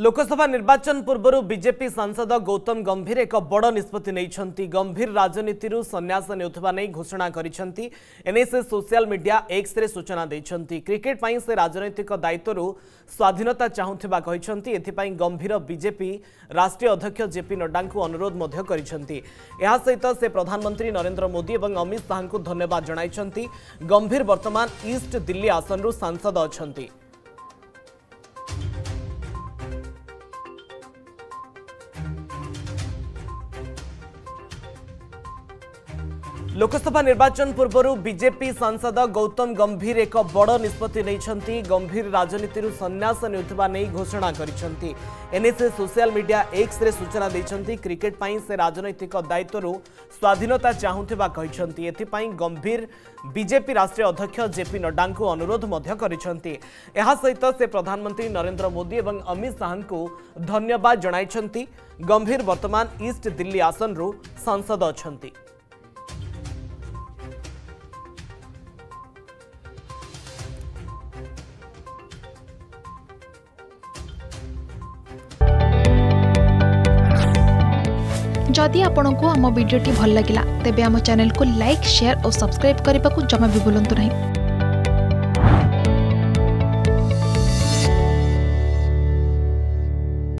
लोकसभा निर्वाचन पूर्व बीजेपी सांसद गौतम गंभीर एक बड़ निष्पत्ति नहीं। गंभीर राजनीति संन्यास नेउथबा नहीं घोषणा करिसेंती। एने से सोशल मीडिया एक्स रे सूचना देइछंती। क्रिकेट पई से राजनैतिक दायित्व स्वाधीनता चाहुथिबा कहिसेंती। एथिपई गंभीर बीजेपी राष्ट्रीय अध्यक्ष जेपी नड्डा को अनुरोध मध्य करिसेंती। एहा सहित से प्रधानमंत्री नरेंद्र मोदी और अमित शाह को धन्यवाद जणाइछंती। गंभीर वर्तमान ईस्ट दिल्ली आसनरु सांसद अछंती। लोकसभा निर्वाचन पूर्व बीजेपी सांसद गौतम गंभीर एक बड़ निष्पत्ति नहीं। गंभीर राजनीति संन्यास नेउथबा नहीं घोषणा करिसेंती। एने से सोशल मीडिया एक्स रे सूचना देइछंती। क्रिकेट पई से राजनैतिक दायित्व स्वाधीनता चाहुथिबा कहिसेंती। एथिपई गंभीर बीजेपी राष्ट्रीय अध्यक्ष जेपी नड्डा को अनुरोध मध्य करिसेंती। एहा सहित से प्रधानमंत्री नरेंद्र मोदी और अमित शाह को धन्यवाद जणाइछंती। गंभीर वर्तमान ईस्ट दिल्ली आसनरु सांसद अछंती। जदि आपंक आम भिडी भल लगा तेब आम चैनल को लाइक शेयर और सब्सक्राइब करने को जमा भी भूलु नहीं।